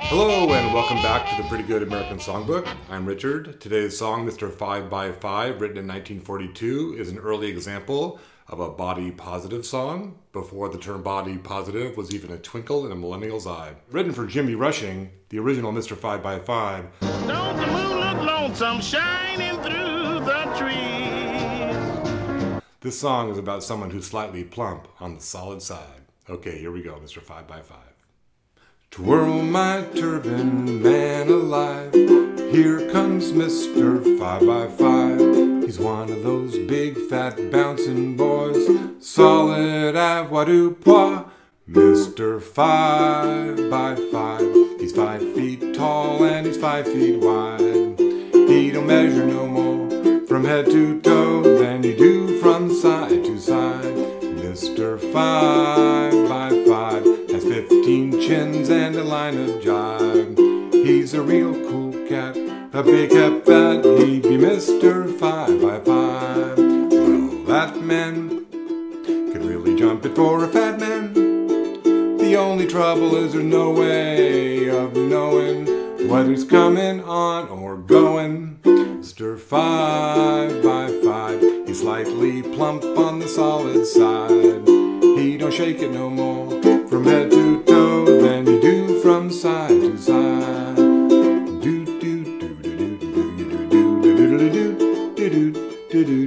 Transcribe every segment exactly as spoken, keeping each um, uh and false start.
Hello and welcome back to the Pretty Good American Songbook. I'm Richard. Today's song, Mister five by five, written in nineteen forty-two, is an early example of a body positive song, before the term body positive was even a twinkle in a millennial's eye. Written for Jimmy Rushing, the original Mister five by five. Don't the moon look lonesome shining through the trees? This song is about someone who's slightly plump on the solid side. Okay, here we go, Mister five by five. Twirl my turban, man alive, here comes Mister five by five. He's one of those big fat bouncing boys, solid avoirdupois. Mister five by five, he's five feet tall and he's five feet wide. He don't measure no more from head to toe than he do from side to side. Mister five by five has fifteen chins and a line of jive. He's a real cool cat, a big hep fat, he'd be Mister five by five. Well, that man could really jump it for a fat man. The only trouble is there's no way of knowing whether he's coming on or going. Mister five by five, he's slightly plump on the solid side. He don't shake it no more from head to toe than you do from side to side. Do do do do do do do do do do do do do do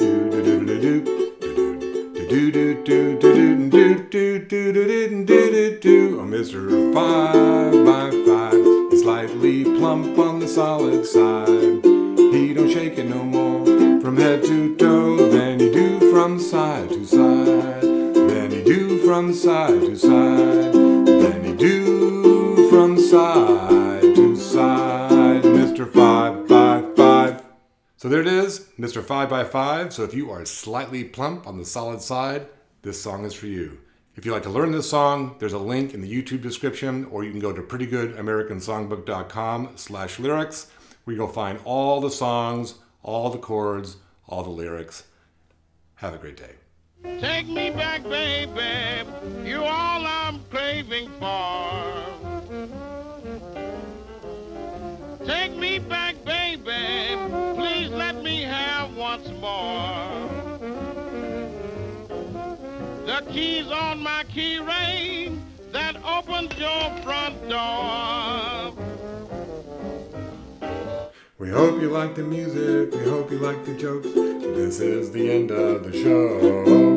do do. Oh, Mister five by five, he's slightly plump on the solid side. He don't shake it no more from head to toe than you do from side to side. Than you do from side to side. Than you do from side to side. Mister five by five. So there it is, Mister five by five. So if you are slightly plump on the solid side, this song is for you. If you'd like to learn this song, there's a link in the YouTube description, or you can go to pretty good american songbook dot com slash lyrics, where you'll find all the songs, all the chords, all the lyrics. Have a great day. Take me back, baby, you're all I'm craving for. Take me back, baby, please let me have once more. The key's on my key ring that opens your front door. We hope you like the music, we hope you like the jokes. This is the end of the show.